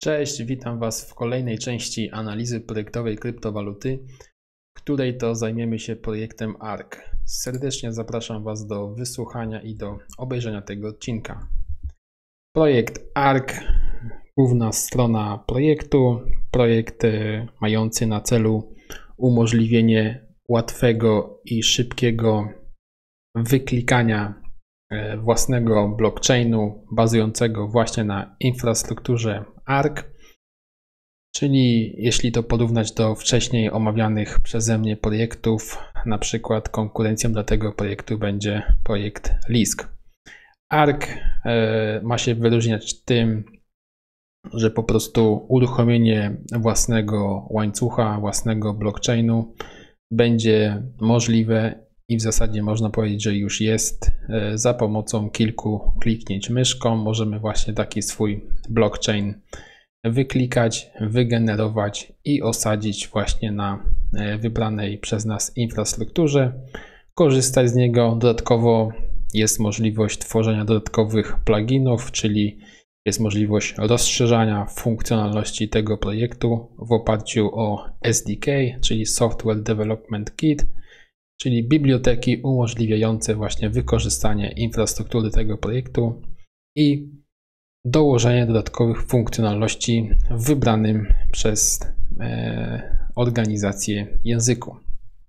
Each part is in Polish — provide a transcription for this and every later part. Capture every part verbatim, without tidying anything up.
Cześć, witam Was w kolejnej części analizy projektowej kryptowaluty, w której to zajmiemy się projektem A R K. Serdecznie zapraszam Was do wysłuchania i do obejrzenia tego odcinka. Projekt A R K, główna strona projektu, projekt mający na celu umożliwienie łatwego i szybkiego wyklikania własnego blockchainu bazującego właśnie na infrastrukturze A R K, czyli jeśli to porównać do wcześniej omawianych przeze mnie projektów, na przykład konkurencją dla tego projektu będzie projekt Lisk. A R K ma się wyróżniać tym, że po prostu uruchomienie własnego łańcucha, własnego blockchainu będzie możliwe i w zasadzie można powiedzieć, że już jest. Za pomocą kilku kliknięć myszką możemy właśnie taki swój blockchain wyklikać, wygenerować i osadzić właśnie na wybranej przez nas infrastrukturze, korzystać z niego. Dodatkowo jest możliwość tworzenia dodatkowych pluginów, czyli jest możliwość rozszerzania funkcjonalności tego projektu w oparciu o S D K, czyli Software Development Kit, czyli biblioteki umożliwiające właśnie wykorzystanie infrastruktury tego projektu i dołożenie dodatkowych funkcjonalności w wybranym przez e, organizację języku.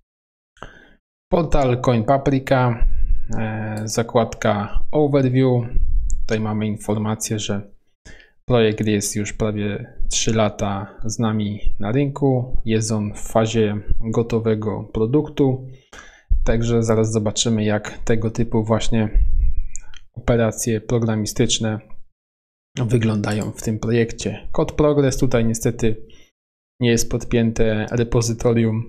Portal CoinPaprika, e, zakładka Overview. Tutaj mamy informację, że projekt jest już prawie trzy lata z nami na rynku. Jest on w fazie gotowego produktu. Także zaraz zobaczymy, jak tego typu właśnie operacje programistyczne wyglądają w tym projekcie. Kod Progress tutaj niestety nie jest podpięte repozytorium,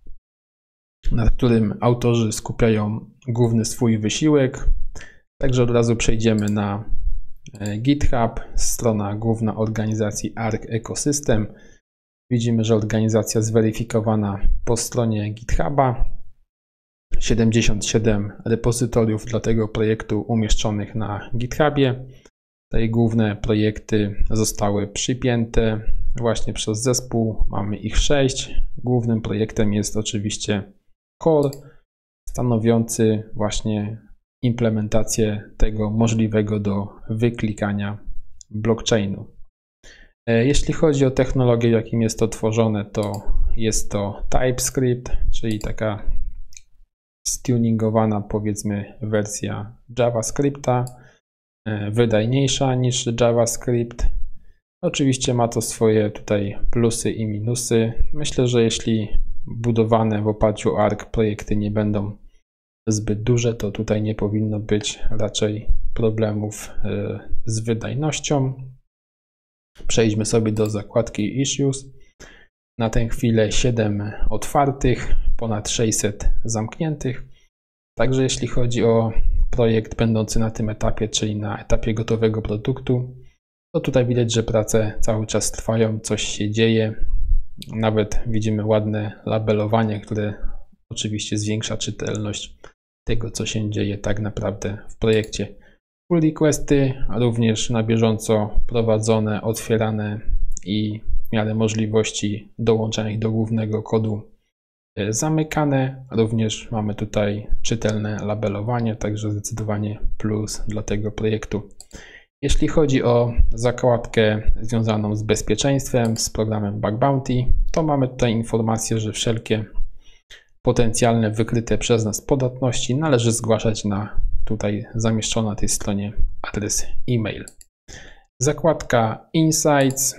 nad którym autorzy skupiają główny swój wysiłek. Także od razu przejdziemy na GitHub, strona główna organizacji A R K Ecosystem. Widzimy, że organizacja zweryfikowana po stronie GitHuba. siedemdziesiąt siedem repozytoriów dla tego projektu umieszczonych na GitHubie. Te główne projekty zostały przypięte właśnie przez zespół. Mamy ich sześć. Głównym projektem jest oczywiście Core, stanowiący właśnie implementację tego możliwego do wyklikania blockchainu. Jeśli chodzi o technologię, jakim jest to tworzone, to jest to TypeScript, czyli taka stuningowana, powiedzmy, wersja JavaScripta, wydajniejsza niż JavaScript. Oczywiście ma to swoje tutaj plusy i minusy. Myślę, że jeśli budowane w oparciu o A R K projekty nie będą zbyt duże, to tutaj nie powinno być raczej problemów z wydajnością. Przejdźmy sobie do zakładki Issues. Na tę chwilę siedem otwartych, ponad sześćset zamkniętych. Także jeśli chodzi o projekt będący na tym etapie, czyli na etapie gotowego produktu, to tutaj widać, że prace cały czas trwają, coś się dzieje. Nawet widzimy ładne labelowanie, które oczywiście zwiększa czytelność tego, co się dzieje tak naprawdę w projekcie. Pull requesty również na bieżąco prowadzone, otwierane i w miarę możliwości dołączenia ich do głównego kodu zamykane. Również mamy tutaj czytelne labelowanie, także zdecydowanie plus dla tego projektu. Jeśli chodzi o zakładkę związaną z bezpieczeństwem, z programem Bug Bounty, to mamy tutaj informację, że wszelkie potencjalne wykryte przez nas podatności należy zgłaszać na tutaj zamieszczony na tej stronie adres e-mail. Zakładka Insights.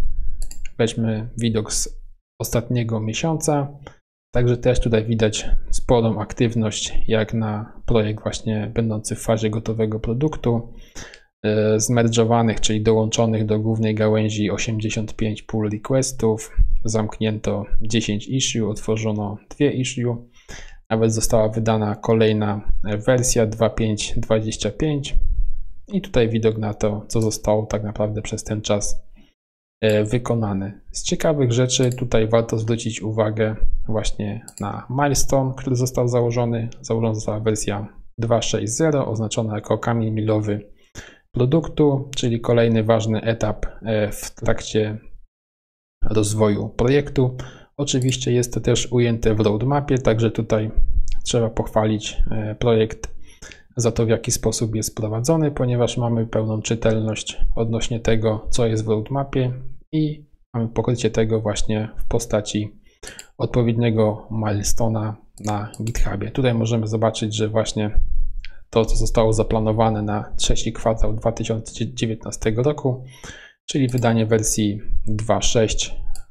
Weźmy widok z ostatniego miesiąca. Także też tutaj widać sporą aktywność jak na projekt właśnie będący w fazie gotowego produktu. Zmerdżowanych, czyli dołączonych do głównej gałęzi osiemdziesiąt pięć pull requestów, zamknięto dziesięć issue, otworzono dwie issue, nawet została wydana kolejna wersja dwa pięć dwadzieścia pięć i tutaj widok na to, co zostało tak naprawdę przez ten czas wykonane. Z ciekawych rzeczy tutaj warto zwrócić uwagę właśnie na milestone, który został założony. Założona została wersja dwa sześć zero, oznaczona jako kamień milowy produktu, czyli kolejny ważny etap w trakcie rozwoju projektu. Oczywiście jest to też ujęte w roadmapie, także tutaj trzeba pochwalić projekt za to, w jaki sposób jest prowadzony, ponieważ mamy pełną czytelność odnośnie tego, co jest w roadmapie i mamy pokrycie tego właśnie w postaci odpowiedniego milestone'a na GitHubie. Tutaj możemy zobaczyć, że właśnie to, co zostało zaplanowane na trzeci kwartał dwa tysiące dziewiętnastego roku, czyli wydanie wersji dwa sześć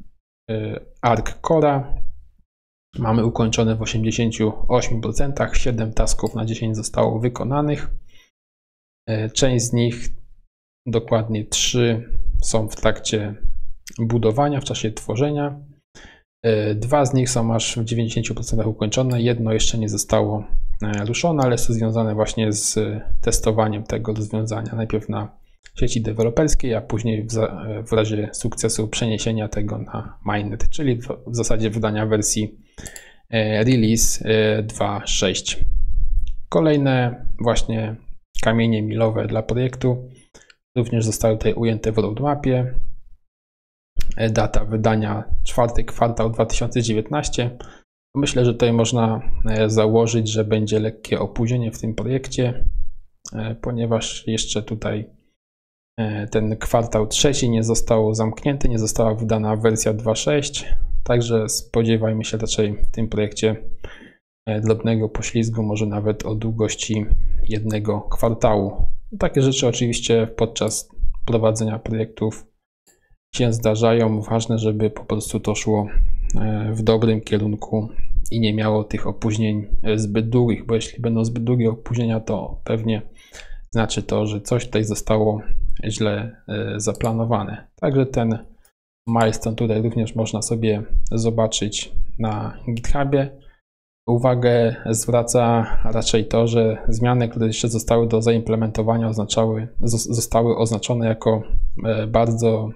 Arc Core'a, mamy ukończone w osiemdziesięciu ośmiu procentach, siedem tasków na dziesięć zostało wykonanych. Część z nich, dokładnie trzy, są w trakcie budowania, w czasie tworzenia. Dwa z nich są aż w dziewięćdziesięciu procentach ukończone, jedno jeszcze nie zostało ruszone, ale jest to związane właśnie z testowaniem tego rozwiązania. Najpierw na sieci deweloperskiej, a później w, za, w razie sukcesu przeniesienia tego na mainnet, czyli w, w zasadzie wydania wersji release dwa sześć. Kolejne właśnie kamienie milowe dla projektu również zostały tutaj ujęte w roadmapie. Data wydania czwarty kwartał dwa tysiące dziewiętnasty. Myślę, że tutaj można założyć, że będzie lekkie opóźnienie w tym projekcie, ponieważ jeszcze tutaj ten kwartał trzeci nie został zamknięty, nie została wydana wersja dwa sześć, także spodziewajmy się raczej w tym projekcie drobnego poślizgu, może nawet o długości jednego kwartału. Takie rzeczy oczywiście podczas prowadzenia projektów się zdarzają. Ważne, żeby po prostu to szło w dobrym kierunku i nie miało tych opóźnień zbyt długich, bo jeśli będą zbyt długie opóźnienia, to pewnie znaczy to, że coś tutaj zostało źle zaplanowane. Także ten milestone tutaj również można sobie zobaczyć na GitHubie. Uwagę zwraca raczej to, że zmiany, które jeszcze zostały do zaimplementowania, oznaczały, zostały oznaczone jako bardzo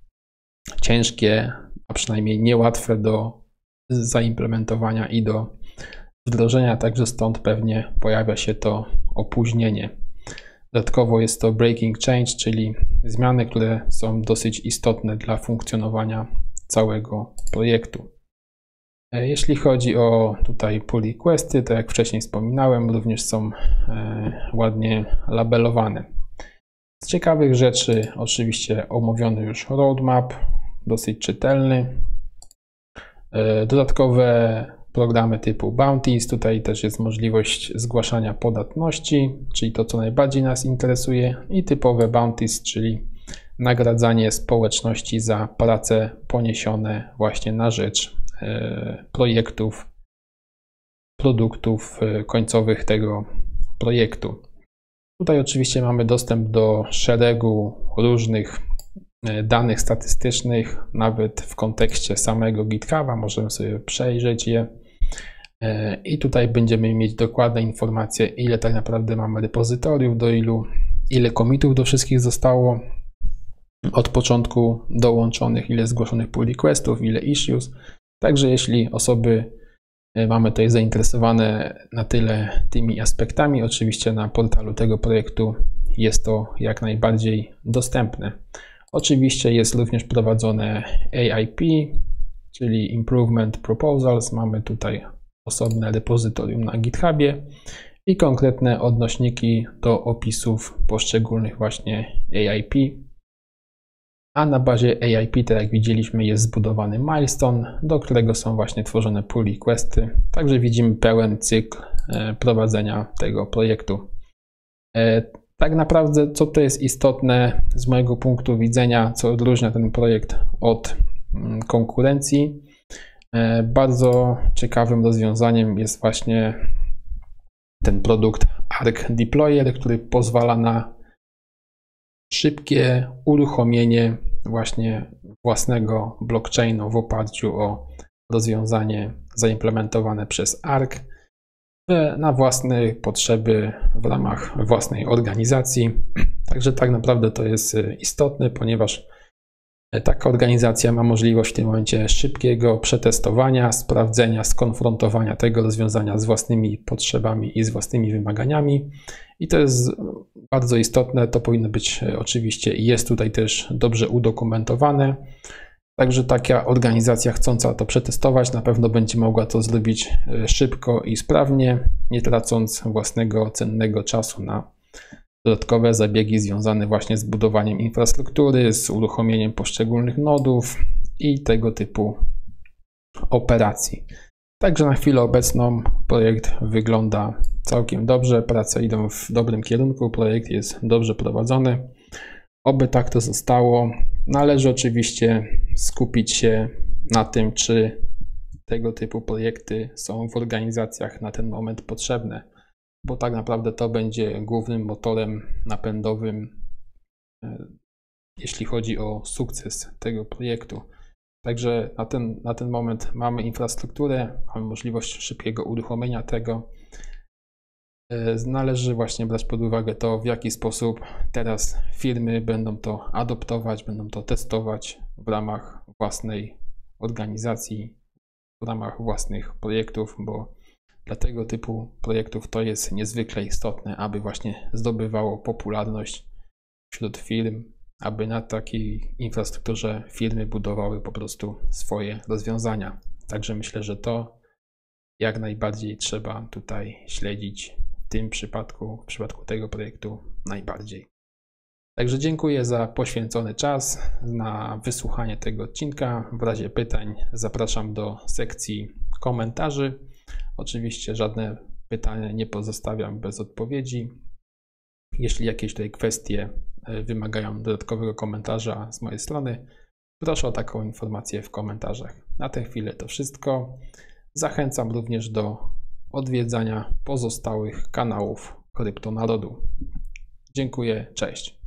ciężkie, a przynajmniej niełatwe do zaimplementowania i do wdrożenia, także stąd pewnie pojawia się to opóźnienie. Dodatkowo jest to breaking change, czyli zmiany, które są dosyć istotne dla funkcjonowania całego projektu. Jeśli chodzi o tutaj pull requesty, to jak wcześniej wspominałem, również są ładnie labelowane. Z ciekawych rzeczy oczywiście omówiony już roadmap, dosyć czytelny. Dodatkowe programy typu bounties, tutaj też jest możliwość zgłaszania podatności, czyli to, co najbardziej nas interesuje, i typowe bounties, czyli nagradzanie społeczności za prace poniesione właśnie na rzecz projektów, produktów końcowych tego projektu. Tutaj oczywiście mamy dostęp do szeregu różnych danych statystycznych, nawet w kontekście samego GitHuba możemy sobie przejrzeć je i tutaj będziemy mieć dokładne informacje, ile tak naprawdę mamy repozytoriów, do ilu, ile commitów do wszystkich zostało od początku dołączonych, ile zgłoszonych pull requestów, ile issues. Także jeśli osoby mamy tutaj zainteresowane na tyle tymi aspektami, oczywiście na portalu tego projektu jest to jak najbardziej dostępne. Oczywiście jest również prowadzone A I P, czyli Improvement Proposals. Mamy tutaj osobne repozytorium na GitHubie i konkretne odnośniki do opisów poszczególnych właśnie A I P. A na bazie A I P, tak jak widzieliśmy, jest zbudowany milestone, do którego są właśnie tworzone pull requesty. Także widzimy pełen cykl prowadzenia tego projektu. Tak naprawdę, co to jest istotne z mojego punktu widzenia, co odróżnia ten projekt od konkurencji, bardzo ciekawym rozwiązaniem jest właśnie ten produkt Arc Deployer, który pozwala na szybkie uruchomienie właśnie własnego blockchainu w oparciu o rozwiązanie zaimplementowane przez Arc na własne potrzeby w ramach własnej organizacji. Także tak naprawdę to jest istotne, ponieważ taka organizacja ma możliwość w tym momencie szybkiego przetestowania, sprawdzenia, skonfrontowania tego rozwiązania z własnymi potrzebami i z własnymi wymaganiami I to jest bardzo istotne, to powinno być oczywiście i jest tutaj też dobrze udokumentowane. Także taka organizacja chcąca to przetestować na pewno będzie mogła to zrobić szybko i sprawnie, nie tracąc własnego cennego czasu na dodatkowe zabiegi związane właśnie z budowaniem infrastruktury, z uruchomieniem poszczególnych nodów i tego typu operacji. Także na chwilę obecną projekt wygląda całkiem dobrze, prace idą w dobrym kierunku, projekt jest dobrze prowadzony. Oby tak to zostało. Należy oczywiście skupić się na tym, czy tego typu projekty są w organizacjach na ten moment potrzebne, bo tak naprawdę to będzie głównym motorem napędowym, jeśli chodzi o sukces tego projektu. Także na ten, na ten moment mamy infrastrukturę, mamy możliwość szybkiego uruchomienia tego. Należy właśnie brać pod uwagę to, w jaki sposób teraz firmy będą to adoptować, będą to testować w ramach własnej organizacji, w ramach własnych projektów, bo dla tego typu projektów to jest niezwykle istotne, aby właśnie zdobywało popularność wśród firm, aby na takiej infrastrukturze firmy budowały po prostu swoje rozwiązania. Także myślę, że to jak najbardziej trzeba tutaj śledzić w tym przypadku, w przypadku tego projektu najbardziej. Także dziękuję za poświęcony czas na wysłuchanie tego odcinka. W razie pytań zapraszam do sekcji komentarzy. Oczywiście żadne pytania nie pozostawiam bez odpowiedzi. Jeśli jakieś tutaj kwestie wymagają dodatkowego komentarza z mojej strony, proszę o taką informację w komentarzach. Na tę chwilę to wszystko. Zachęcam również do odwiedzania pozostałych kanałów Kryptonarodu. Dziękuję, cześć.